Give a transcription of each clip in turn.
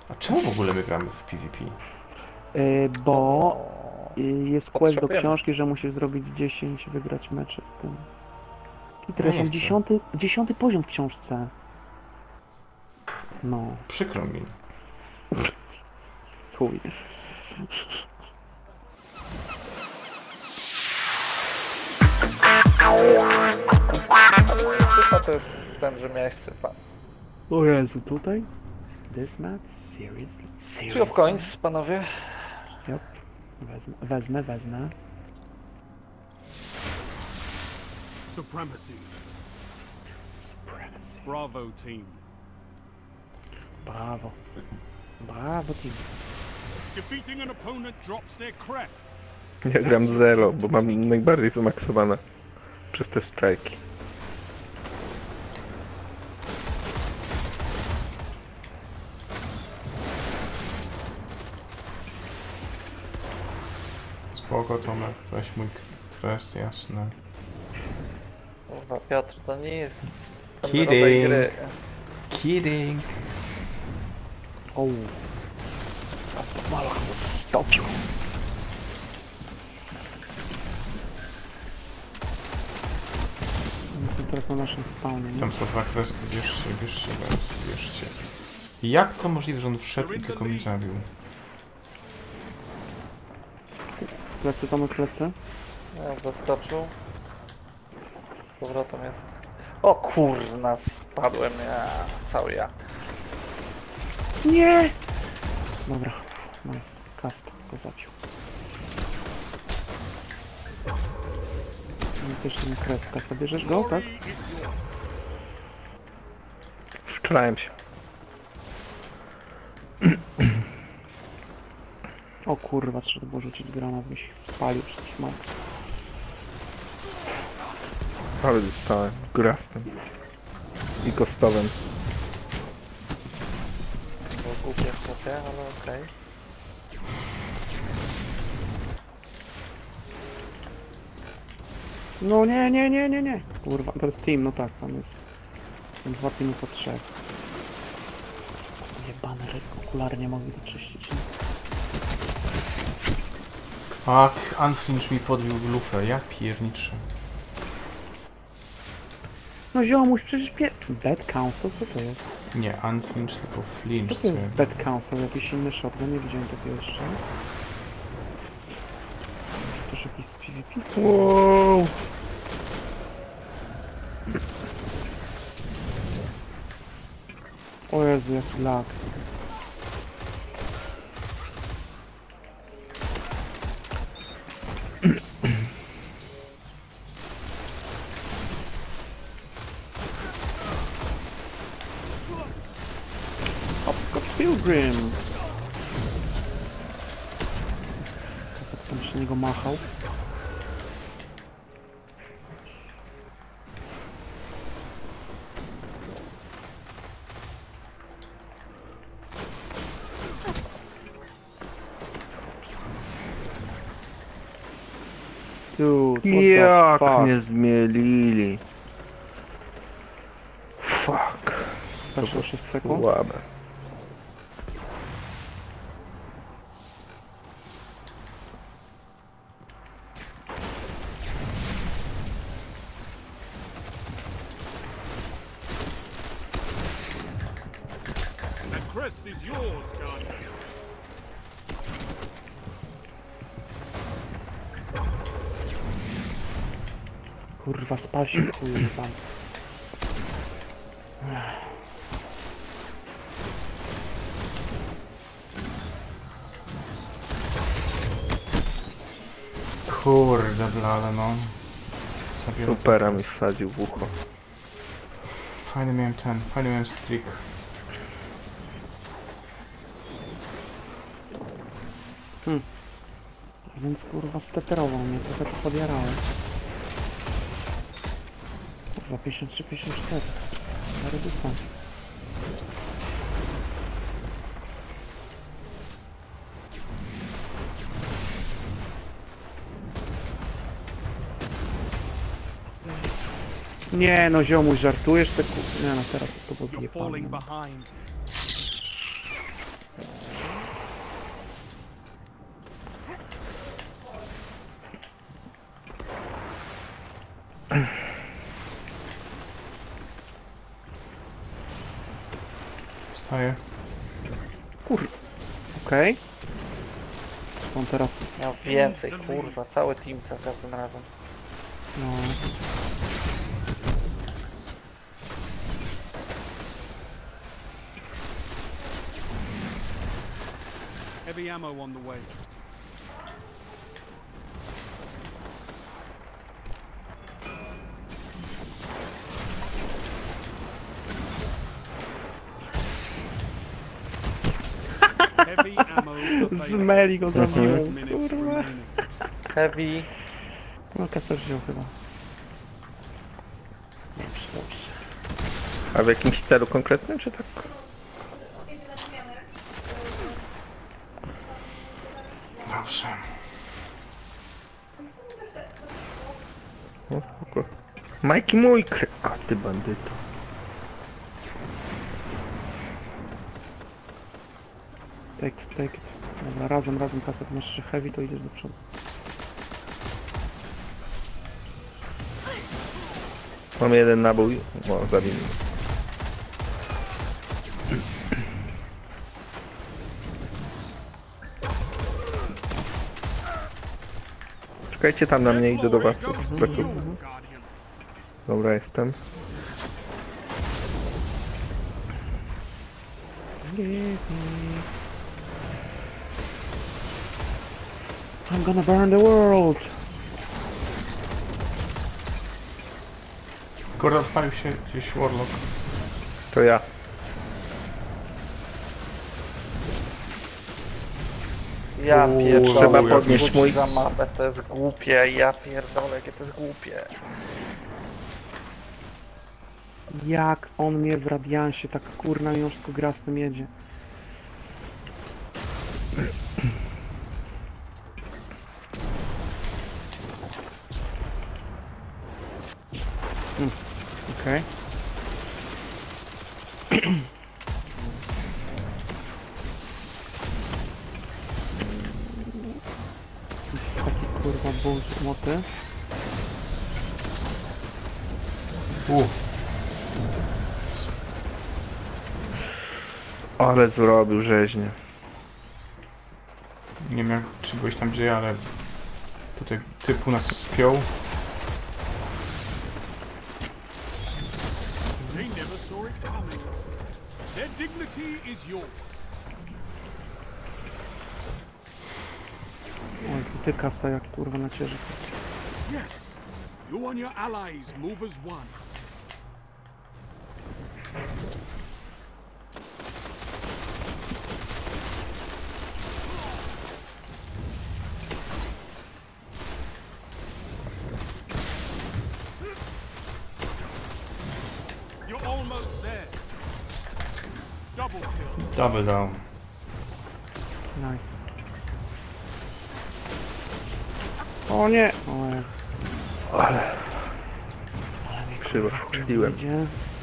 A czemu w ogóle my gramy w PvP? Bo jest quest do Potrzebujemy. książki, że musisz zrobić 10, wygrać mecze w tym. I Ja teraz nie mam chcę. 10 poziom w książce. No, Przykro mi. chuj. Syfa to jest ten, że miałeś syfa. O Jezu, tutaj? This map? Seriously? Three of coins, panowie. Yep. Wezmę. Supremacy. Supremacy. Bravo team. Brawo. Brawo, team. Defeating an opponent drops their crest. Ja gram zero, bo mam najbardziej wymaksowane przez te strajki. Spoko, Tomek, weź mój crest, jasne. Kurwa, Piotr, to nie jest ten Kidding. rodzaj gry. Kidding. O. Teraz po malach stopił. Jestem teraz na naszym spawnie, nie? Tam są dwa kresty, bierzcie, bierzcie. Jak to możliwe, że on wszedł i tylko mnie zabił? Plecy, Tomek, plecy. Ja zaskoczył. Z powrotem jest. O kurna, spadłem cały ja. Nie! Dobra, nice. Kasta go zabił. Więc jeszcze ten kres. Kasta, bierzesz go, tak? Glory is yours. Wczorałem się. O kurwa, trzeba było rzucić granat, byś ich spalił wszystkich mam. Ale zostałem grastem i kostowym. Bo głupie chłopie, ale okej. No nie. Kurwa, to jest team, no tak, tam jest... Są 2 teamy po 3. Jebane ryby, okulary nie mogli doczyścić. Nie? Fuck, Unflinch mi podbił lufę, ja pierniczę. No ziomuś, przecież Bad Council, co to jest? Nie, Unflinch, tylko Flinch. Co to jest Bad Council? Jakiś inny shotgun? Nie widziałem tego jeszcze. Też jakiś z PvP? Wow. O Jezu, jaki lag. Hopscotch Pilgrim! Tam się niego machał. Dude, what the Jak fuck? mnie zmielili. Fuck. Weszło 6 sekund. Słabe. That crest is yours, Guardian. Kurwa, spasił, kurwa. Kurde blade, no. Zabiorę Supera to. mi wsadził w ucho. Fajny miałem streak. Więc kurwa steterował mnie, trochę to podjarałem. Kurwa, 53-54. Na redusa. Nie no ziomuś, żartujesz se Nie no teraz to było You're falling zjebane. behind. dostaję. Okej. On teraz... Miał więcej, kurwa, cały team za każdym razem. No... Heavy ammo on the way. Heavy ammo available. Zmeli go zabiłem, Minutes kurwa. remaining. Heavy. No Kessler wziął chyba. Dobrze, dobrze. A w jakimś celu konkretnym, czy tak? Dobrze. No, spoko. Majki mój a ty bandyto. Take it, take it. Dobra, razem kaset. Masz jeszcze heavy, to idziesz do przodu. Mam jeden nabój. O, zabił mnie. Czekajcie tam na mnie, idę do was. Glory goes to Pleców. you, Guardian. Dobra, jestem. I'm gonna burn the world! Kurde, odpalił się gdzieś Warlock. To ja. Ja pierdolę, trzeba jak podnieść wrócić mój- za mapę, to jest głupie, ja pierdolę, jakie to jest głupie. Jak on mnie w radiansie tak kurna mimo wszystko gra z tym jedzie. Okej. Jest taki kurwa bullshit moty. Ale zrobił rzeźnie. Nie wiem jak, czy byłeś tam gdzie, ale tutaj typu nas spiął. They never saw it coming. Their dignity is yours. Oj, ty kasta jak kurwa na cierze. Yes, you and your allies move as one. You're almost there. Double kill. Double down. Nice. O nie! O Jezus. Przywróciłem. Idzie.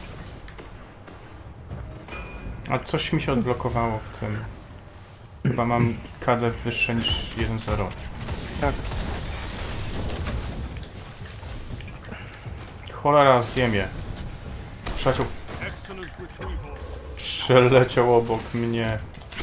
A coś mi się odblokowało w tym. Chyba mam KD wyższe niż 1.0. Tak. Cholera, ziemię. Przeciął, Excellent retrieval. przeleciał obok mnie.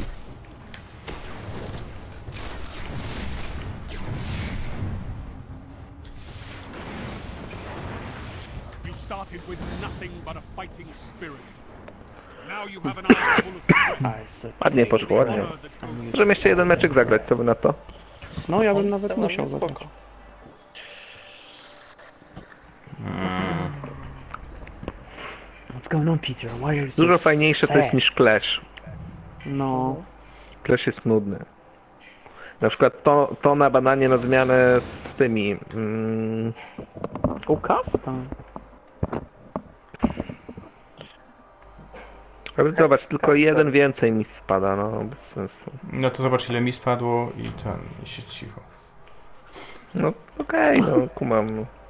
You started with nothing but a fighting spirit. Now you have an arm full of quests. Ładnie poszło, ładnie. Honor the goal. Możemy jeszcze jeden meczek zagrać, co wy na to? No ja bym nawet Dla mnie musiał zagrać. spoko. What's going on, Peter? Why are you so Dużo fajniejsze to jest sad? niż Clash. No. Clash jest nudny. Na przykład to na bananie na zmianę z tymi... Ukaz? Tam. Ale zobacz, tylko jeden więcej mi spada, no bez sensu. No to zobacz ile mi spadło i ten, i się cicho. No okej, no kumam. No.